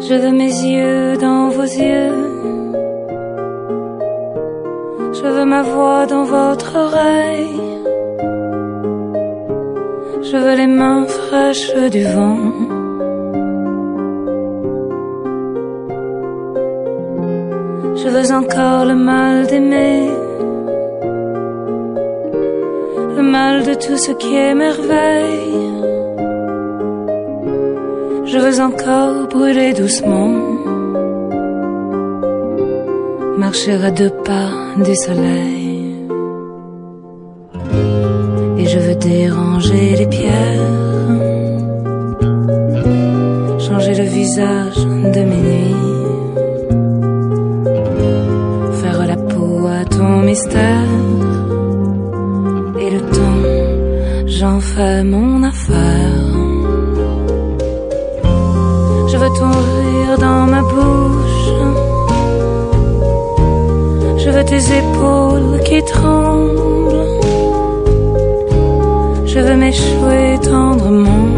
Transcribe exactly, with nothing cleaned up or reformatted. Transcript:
Je veux mes yeux dans vos yeux. Je veux ma voix dans votre oreille. Je veux les mains fraîches du vent. Je veux encore le mal d'aimer, le mal de tout ce qui est merveille. Je veux encore brûler doucement, marcher à deux pas du soleil. Et je veux déranger les pierres, changer le visage de mes nuits, faire la peau à ton mystère. Et le temps, j'en fais mon affaire. Je veux ton rire dans ma bouche, je veux tes épaules qui tremblent. Je veux m'échouer tendrement